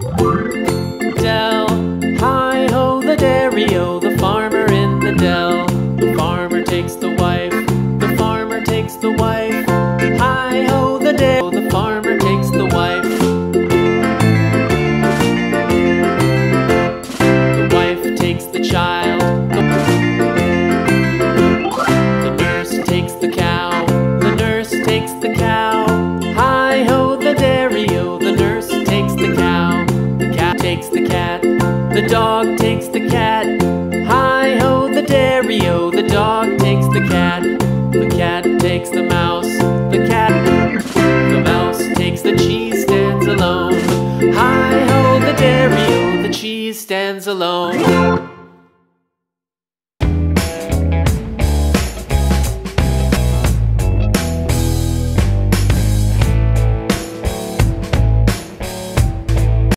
Dell, hi-ho the dairy-o, the farmer in the dell. The farmer takes the wife, the farmer takes the wife. Hi-ho the dairy-o, the farmer takes the wife. The wife takes the child, the nurse takes the cow, the nurse takes the cow. Hi-ho the dairy-o, the nurse takes the cow. The cat takes the cat, the dog takes the cat. Hi-ho the dairy-o, the dog takes the cat. The cat takes the mouse, the mouse takes the cheese, stands alone. Hi-ho the dairy-o, the cheese stands alone.